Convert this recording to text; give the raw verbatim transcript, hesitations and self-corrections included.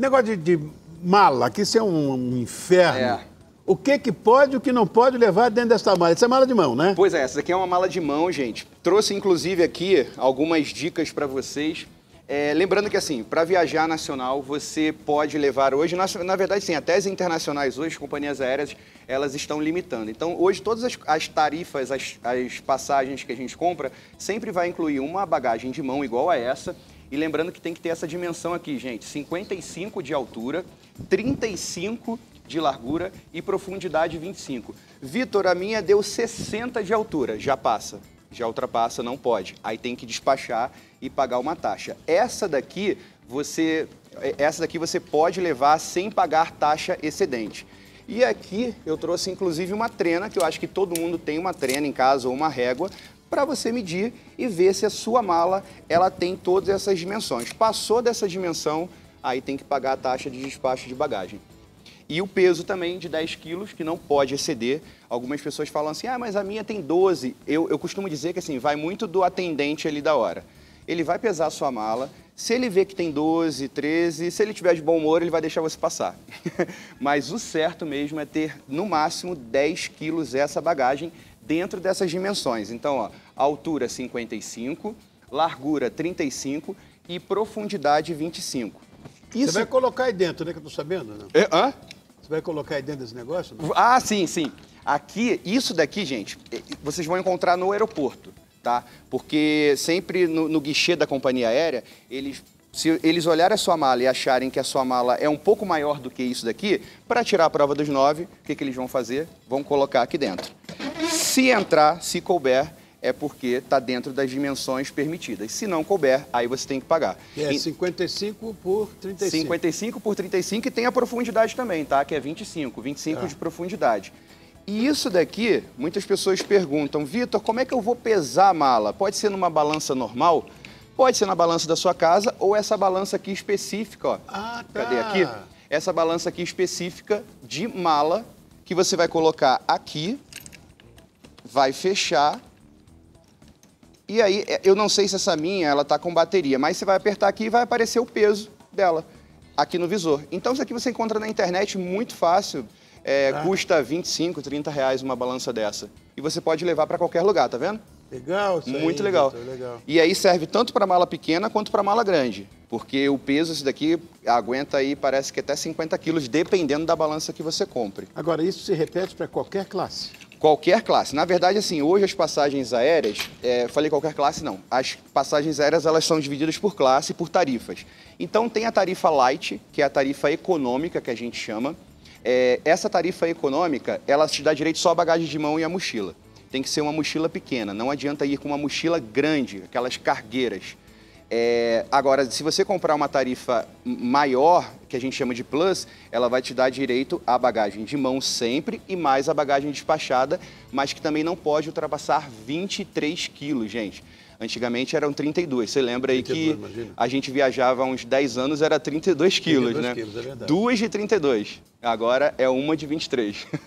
Negócio de, de mala, que isso é um, um inferno. É. O que que pode e o que não pode levar dentro dessa mala? Isso é mala de mão, né? Pois é, essa daqui é uma mala de mão, gente. Trouxe, inclusive, aqui algumas dicas para vocês. É, lembrando que, assim, para viajar nacional, você pode levar hoje, na, na verdade, sim, até as internacionais hoje, companhias aéreas, elas estão limitando. Então, hoje, todas as, as tarifas, as, as passagens que a gente compra, sempre vai incluir uma bagagem de mão igual a essa. E lembrando que tem que ter essa dimensão aqui, gente, cinquenta e cinco de altura, trinta e cinco de largura e profundidade vinte e cinco. Vitor, a minha deu sessenta de altura, já passa. Já ultrapassa, não pode. Aí tem que despachar e pagar uma taxa. Essa daqui você, essa daqui você pode levar sem pagar taxa excedente. E aqui eu trouxe inclusive uma trena, que eu acho que todo mundo tem uma trena em casa ou uma régua, para você medir e ver se a sua mala ela tem todas essas dimensões. Passou dessa dimensão, aí tem que pagar a taxa de despacho de bagagem. E o peso também de dez quilos, que não pode exceder. Algumas pessoas falam assim, ah, mas a minha tem doze. Eu, eu costumo dizer que assim, vai muito do atendente ali da hora. Ele vai pesar a sua mala, se ele vê que tem doze, treze, se ele tiver de bom humor, ele vai deixar você passar. Mas o certo mesmo é ter, no máximo, dez quilos essa bagagem dentro dessas dimensões. Então, ó, altura cinquenta e cinco, largura trinta e cinco e profundidade vinte e cinco. Isso... Você vai colocar aí dentro, né, que eu tô sabendo, né? É, hã? Você vai colocar aí dentro desse negócio? Não? Ah, sim, sim. Aqui, isso daqui, gente, vocês vão encontrar no aeroporto, tá? Porque sempre no, no guichê da companhia aérea, eles, se eles olharem a sua mala e acharem que a sua mala é um pouco maior do que isso daqui, para tirar a prova dos nove, o que, que eles vão fazer? Vão colocar aqui dentro. Se entrar, se couber, é porque está dentro das dimensões permitidas. Se não couber, aí você tem que pagar. Que é cinquenta e cinco por trinta e cinco. cinquenta e cinco por trinta e cinco e tem a profundidade também, tá? Que é vinte e cinco, vinte e cinco ah. de profundidade. E isso daqui, muitas pessoas perguntam, Vitor, como é que eu vou pesar a mala? Pode ser numa balança normal? Pode ser na balança da sua casa ou essa balança aqui específica, ó. Ah, tá. Cadê aqui? Essa balança aqui específica de mala que você vai colocar aqui, vai fechar. E aí, eu não sei se essa minha, ela tá com bateria, mas você vai apertar aqui e vai aparecer o peso dela aqui no visor. Então, isso aqui você encontra na internet muito fácil, é, ah. custa vinte e cinco, trinta reais uma balança dessa. E você pode levar para qualquer lugar, tá vendo? Legal, isso Muito aí, legal. Victor, legal. E aí serve tanto para mala pequena quanto para mala grande, porque o peso esse daqui aguenta aí, parece que até cinquenta quilos, dependendo da balança que você compre. Agora, isso se repete para qualquer classe? Qualquer classe. Na verdade, assim, hoje as passagens aéreas, é, falei qualquer classe, não. As passagens aéreas, elas são divididas por classe e por tarifas. Então, tem a tarifa light, que é a tarifa econômica, que a gente chama. É, essa tarifa econômica, ela te dá direito só à bagagem de mão e à mochila. Tem que ser uma mochila pequena, não adianta ir com uma mochila grande, aquelas cargueiras. É, agora, se você comprar uma tarifa maior, que a gente chama de Plus, ela vai te dar direito à bagagem de mão sempre e mais a bagagem despachada, mas que também não pode ultrapassar vinte e três quilos, gente. Antigamente eram trinta e dois. Você lembra aí que imagina. A gente viajava há uns dez anos, era trinta e dois quilos, né? Quilos, é verdade. Duas de trinta e dois. Agora é uma de vinte e três.